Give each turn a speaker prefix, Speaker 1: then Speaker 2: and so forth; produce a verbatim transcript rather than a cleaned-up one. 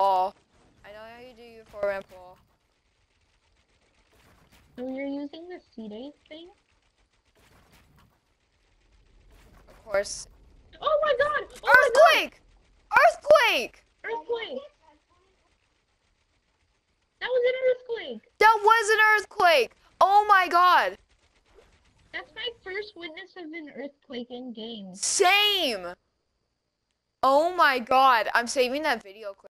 Speaker 1: Paul. I know how you do your Fortnite, Paul.
Speaker 2: So you're using the C-Day thing?
Speaker 1: Of course.
Speaker 2: Oh my god! Oh
Speaker 1: Earthquake! Earthquake!
Speaker 2: my god! Earthquake! That was an earthquake!
Speaker 1: That was an earthquake! Oh my god!
Speaker 2: That's my first witness of an earthquake in game.
Speaker 1: Same! Oh my god, I'm saving that video clip.